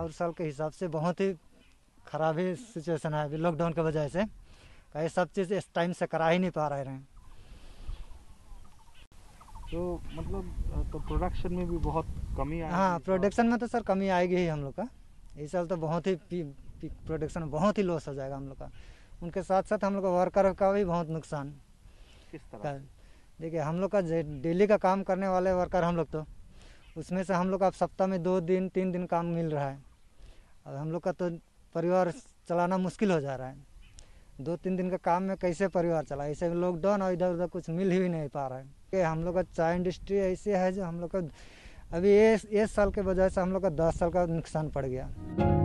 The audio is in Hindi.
और साल के हिसाब से बहुत ही ख़राब ही सिचुएशन है अभी लॉकडाउन की वजह से। कई सब चीज़ इस टाइम से करा ही नहीं पा रहे हैं। तो मतलब तो प्रोडक्शन में भी बहुत कमी आएगी। हाँ, प्रोडक्शन में तो सर कमी आएगी ही हम लोग का। इस साल तो बहुत ही प्रोडक्शन बहुत ही लॉस हो जाएगा हम लोग का। उनके साथ साथ हम लोग का वर्कर का भी बहुत नुकसान। किस तरह? देखिए हम लोग का डेली का काम करने वाले वर्कर हम लोग, तो उसमें से हम लोग का अब सप्ताह में 2 दिन 3 दिन काम मिल रहा है। अब हम लोग का तो परिवार चलाना मुश्किल हो जा रहा है। 2-3 दिन का काम में कैसे परिवार चला? ऐसे लॉकडाउन और इधर उधर कुछ मिल ही नहीं पा रहा है कि हम लोग का चाय इंडस्ट्री ऐसे है जो हम लोग का अभी इस साल के वजह से हम लोग का 10 साल का नुकसान पड़ गया।